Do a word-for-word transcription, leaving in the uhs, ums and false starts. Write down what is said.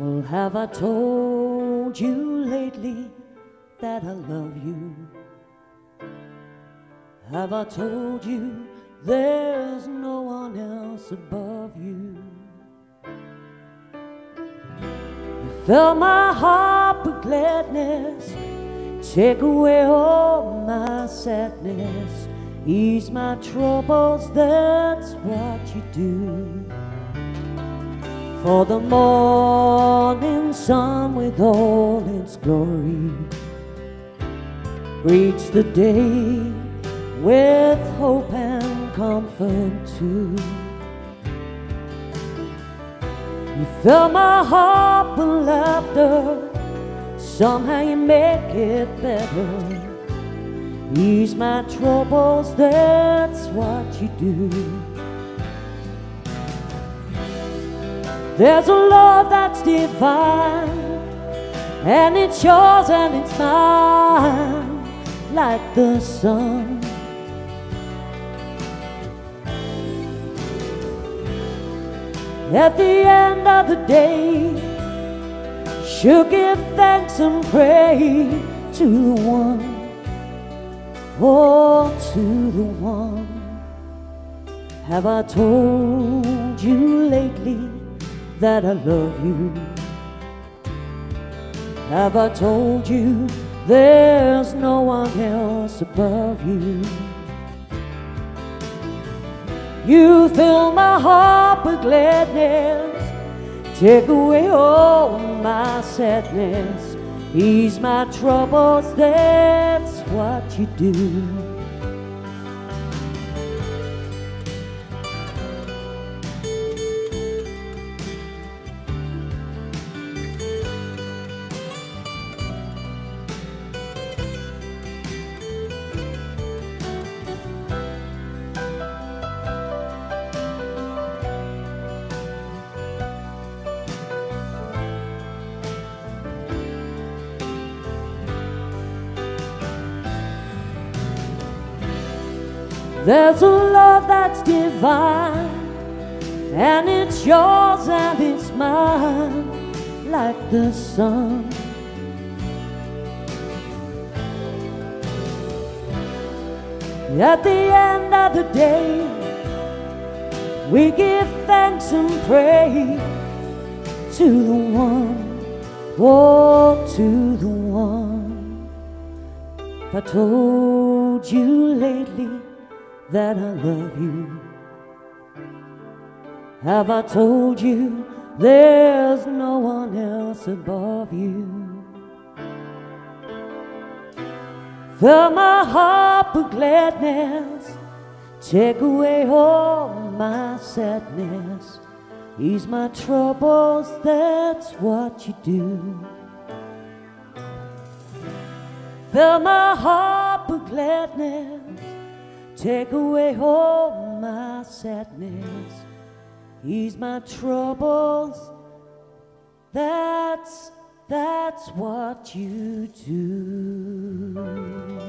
Well, have I told you lately that I love you? Have I told you there's no one else above you? You fill my heart with gladness, take away all my sadness, ease my troubles, that's what you do. For the morning sun with all its glory greets the day with hope and comfort too. You fill my heart with laughter, somehow you make it better, ease my troubles, that's what you do. There's a love that's divine, and it's yours and it's mine, like the sun. At the end of the day, she'll give thanks and pray to the one, oh, to the one. Have I told you lately that I love you? Have I told you there's no one else above you? You fill my heart with gladness, take away all my sadness, ease my troubles, that's what you do. There's a love that's divine, and it's yours and it's mine, like the sun. At the end of the day, we give thanks and pray to the one, oh, to the one. If I told you lately that I love you, have I told you there's no one else above you? Fill my heart with gladness, take away all my sadness, ease my troubles, that's what you do. Fill my heart with gladness, take away all my sadness, ease my troubles, that's, that's what you do.